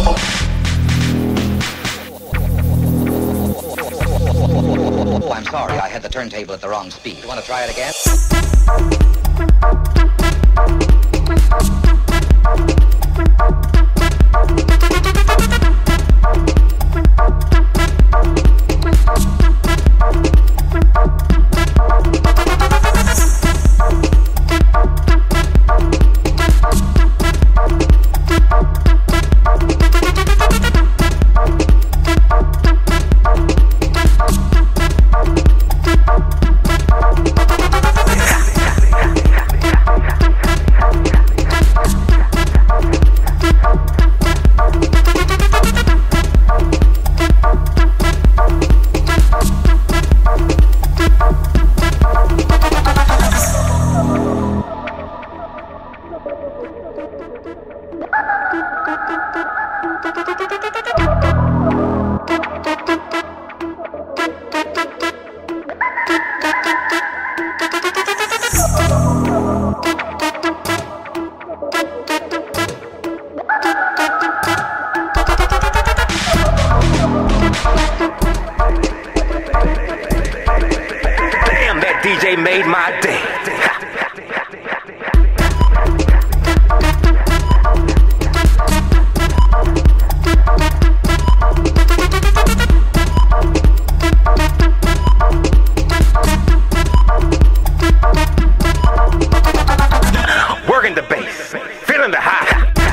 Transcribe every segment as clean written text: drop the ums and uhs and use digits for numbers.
Oh, I'm sorry, I had the turntable at the wrong speed. You want to try it again? DJ made my day. Working the bass, feeling the high.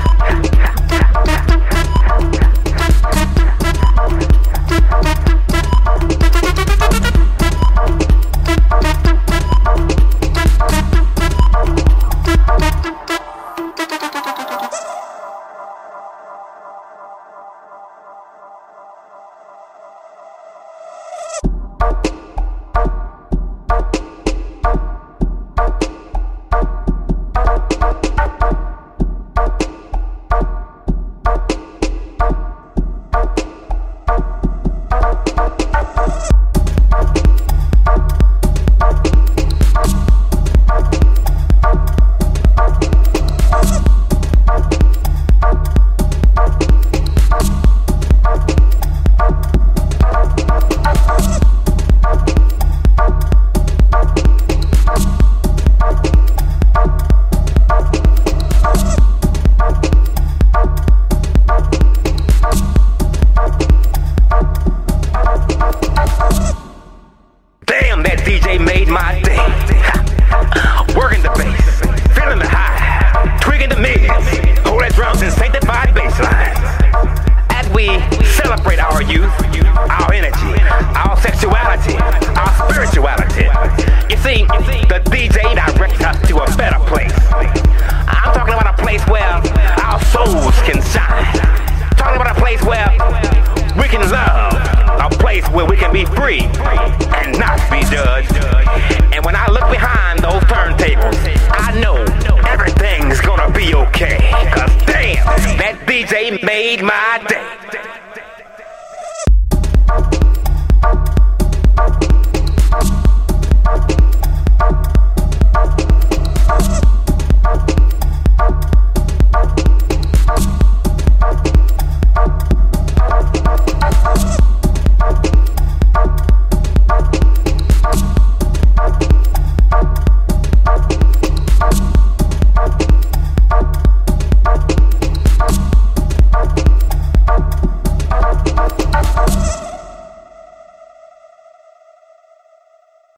Damn, that DJ made my day. Working the bass, feeling the high, tweaking the mids, hold that drums and sanctified bass lines. As we celebrate our youth, our energy, our sexuality, our spirituality, you see, the DJ directs us to a better place. I'm talking about a place where our souls can shine. Talking about a place where we can love, a place where we can be free and not be judged. And when I look behind those turntables, I know everything's gonna be okay. Cause damn, that DJ made my day.